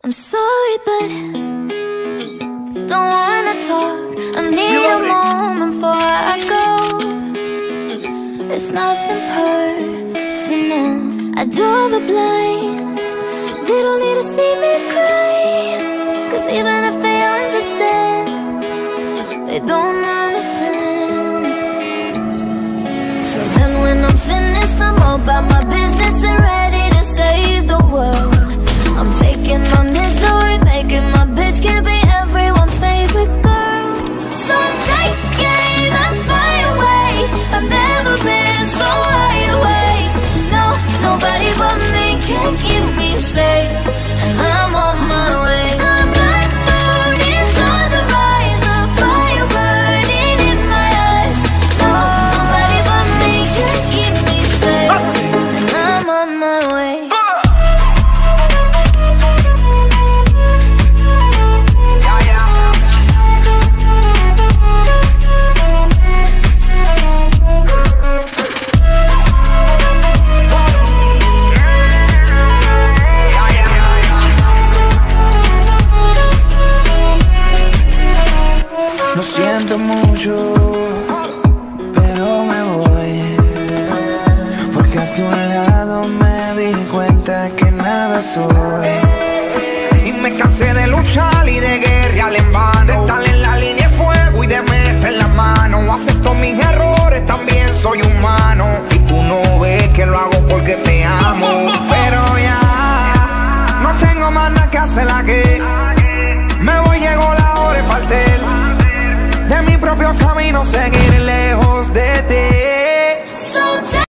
I'm sorry, but don't wanna talk. I need a moment before I go. It's nothing personal. I draw the blinds. They don't need to see me cry, 'cause even if they understand, they don't understand. So then when I'm finished, I'm all about my business and ready to save the world. I'm taking my misery, making my bitch can be everyone's favorite girl. So take aim and fly away. I've never been so wide awake. No, nobody but me can keep me safe, and I'm on my way. The black moon is on the rise, a fire burning in my eyes. No, nobody but me can keep me safe, and I'm on my way. Lo siento mucho, pero me voy, porque a tu lado me di cuenta que nada soy. Y me cansé de luchar y de guerrear en vano, de estar en la línea de fuego y de meter la mano. Acepto mis errores, también soy humano, y tú no ves que lo hago porque te amo.